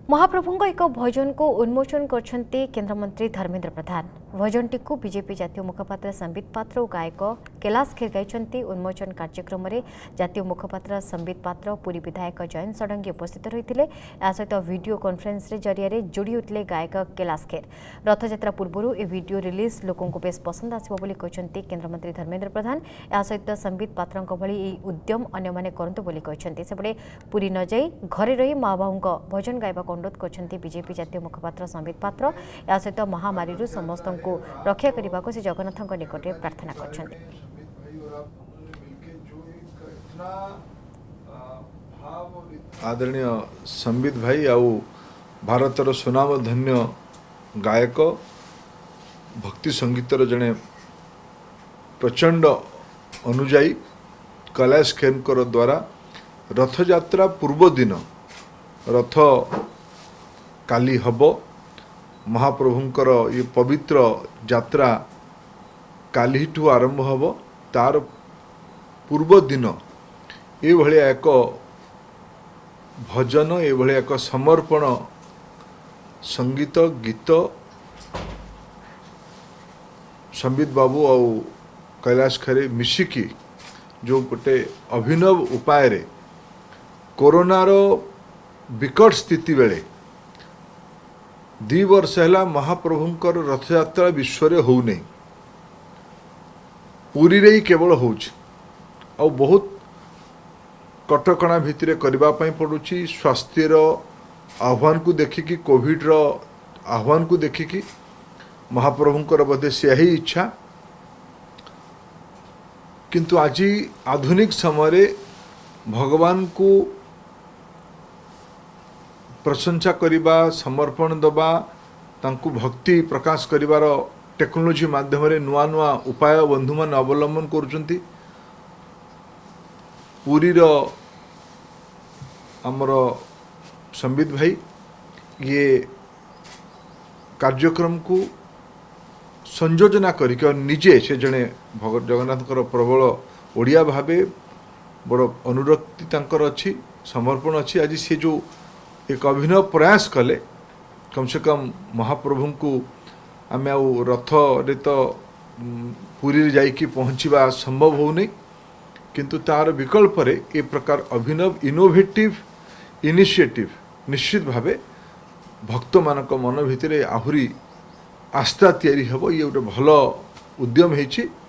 महाप्रभुଙ୍କ एक भजन को उन्मोचन करछन्ति केन्द्रमंत्री धर्मेन्द्र प्रधान। भजनटी को बीजेपी जातीय मुखपात्र संबित पात्र और गायक कैलाश खेर गाइछन्ति। उन्मोचन कार्यक्रम में जातीय मुखपात्र संबित पात्र, पुरी विधायक जयंत षडंगी उपस्थित रहिथिले। या सहित वीडियो कॉन्फ्रेंस जरिए जोड़ी उठिले गायक कैलाश खेर। रथयात्रा पूर्व ए वीडियो रिलीज लोकों को बेस पसंद आसिबो बोली कहछन्ति केन्द्रमंत्री धर्मेन्द्र प्रधान। या सहित संबित पात्रଙ୍କ भली ए उद्यम अन्य माने करंतु बोली कहछन्ति। सेपटे पुरी न जाई घरे रही माँ बाबूଙ୍କ भजन गायबा अनुरोध करछन्ति बीजेपी जातीय मुखपात्र संबित पात्र। या सहित महामारी समस्त को रक्षा करने को से जगन्नाथ निकट में प्रार्थना करछन्ति। आदरणीय संबित भाई आउ भारतर सुनाम धन्य गायक, भक्ति संगीतर जड़े प्रचंड अनुजाई कैलाश खेर द्वारा रथयात्रा पूर्व दिन रथ काली हब महाप्रभुंकर ये पवित्र यात्रा काली ठू आरंभ हब। तार पूर्व दिन ये भलिया एक भजन, ये भलिया एक समर्पण संगीत गीत संबित बाबू और कैलाश खेर मिशिकी जो गोटे अभिनव उपाय रे कोरोनार विकट स्थिति बेले 2 वर्ष है महाप्रभुंकर रथयात्रा विश्व रे हो नहीं, पुरी रे केवल हो बहुत कटकणा भितर करने पड़ुछि। स्वास्थ्यर आह्वान को देखिकी, कोविड रो आह्वान को देखिकी महाप्रभुंकर बोधे से ही इच्छा। किंतु आज आधुनिक समय भगवान को प्रशंसा करिबा, समर्पण दबा, तांकु भक्ति प्रकाश करिबार टेक्नोलोजी माध्यम नुआ नुआ उपाय बंधु मान अवलंबन करुचंती। पुरीर आमर संबित भाई ये कार्यक्रम को संयोजना करिक निजे से जड़े जगन्नाथकर प्रबल ओडिया भावे बड़ अनुरक्ति तांकर अच्छी, समर्पण अच्छी। आज से जो एक अभिनव प्रयास कले, कम से कम महाप्रभु को आम रथ रे तो पुरी जाइकी पहुँचवा संभव हो नहीं, किंतु तार विकल्प रे ए प्रकार अभिनव इनोवेटिव इनिशिएटिव निश्चित भावे भक्त मानक मन भितर आहुरी आस्था तैयारी हबो। ये गोटे भल उद्यम होइछि।